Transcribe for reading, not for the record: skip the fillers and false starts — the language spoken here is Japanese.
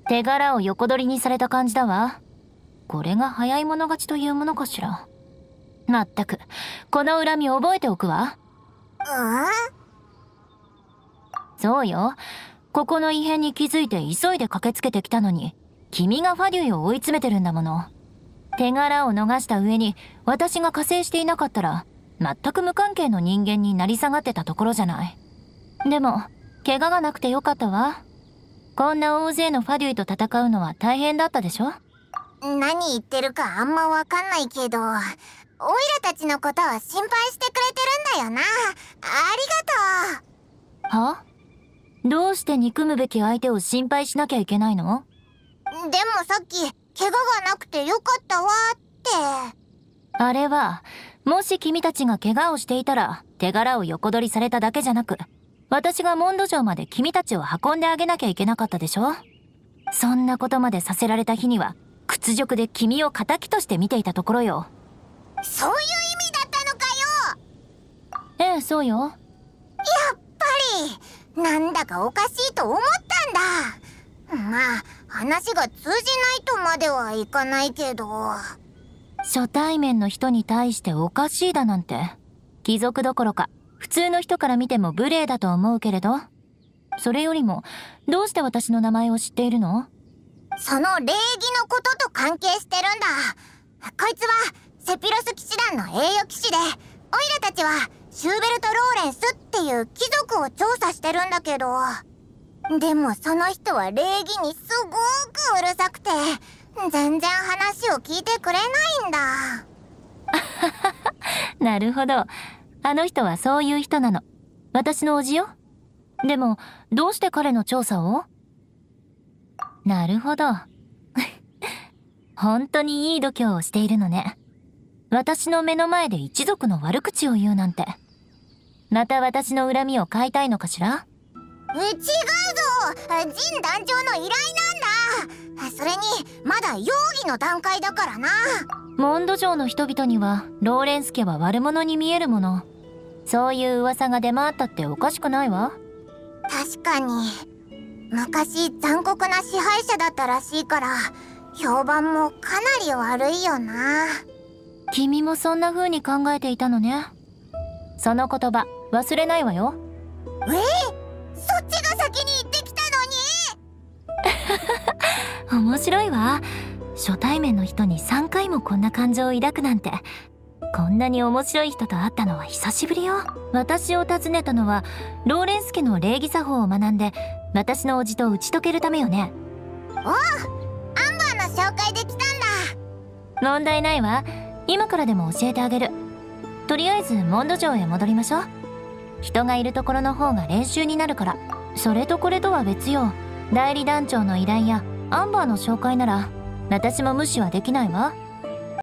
手柄を横取りにされた感じだわ。これが早い者勝ちというものかしら。まったく、この恨み覚えておくわ。そうよ。ここの異変に気づいて急いで駆けつけてきたのに、君がファデュイを追い詰めてるんだもの。手柄を逃した上に、私が加勢していなかったら、全く無関係の人間になり下がってたところじゃない。でも、怪我がなくてよかったわ。こんな大勢のファデュイと戦うのは大変だったでしょ？ 何言ってるかあんまわかんないけど、オイラたちのことを心配してくれてるんだよな。ありがとう。 は？どうして憎むべき相手を心配しなきゃいけないの？ でもさっき、怪我がなくてよかったわって。 あれは、もし君たちが怪我をしていたら、手柄を横取りされただけじゃなく、私がモンド城まで君たちを運んであげなきゃいけなかったでしょ？そんなことまでさせられた日には、屈辱で君を仇として見ていたところよ。 そういう意味だったのかよ。 ええ、そうよ。 やっぱり、なんだかおかしいと思ったんだ。まあ、話が通じないとまではいかないけど。 初対面の人に対しておかしいだなんて、貴族どころか、普通の人から見ても無礼だと思うけれど。それよりも、どうして私の名前を知っているの？ その礼儀のことと関係してるんだ。こいつはセピロス騎士団の栄誉騎士で、オイラたちはシューベルト・ローレンスっていう貴族を調査してるんだけど、でもその人は礼儀にすごくうるさくて、全然話を聞いてくれないんだ。 なるほど。あの人はそういう人なの。私の叔父よ。でも、どうして彼の調査を？なるほど。本当にいい度胸をしているのね。私の目の前で一族の悪口を言うなんて。また私の恨みを買いたいのかしら？ 違うぞ！陣団長の依頼なんだ。それに、まだ容疑の段階だからな。 モンド城の人々には、ローレンス家は悪者に見えるもの。そういう噂が出回ったっておかしくないわ。 確かに。昔残酷な支配者だったらしいから、評判もかなり悪いよな。 君もそんな風に考えていたのね。その言葉、忘れないわよ。 そっちが先に言ってきたのに面白いわ。初対面の人に3回もこんな感情を抱くなんて。こんなに面白い人と会ったのは久しぶりよ。私を訪ねたのはローレンス家の礼儀作法を学んで私の叔父と打ち解けるためよね。 おう、アンバーの紹介できたんだ。 問題ないわ。今からでも教えてあげる。とりあえずモンド城へ戻りましょう。人がいるところの方が練習になるから。それとこれとは別よ。代理団長の依頼やアンバーの紹介なら私も無視はできないわ。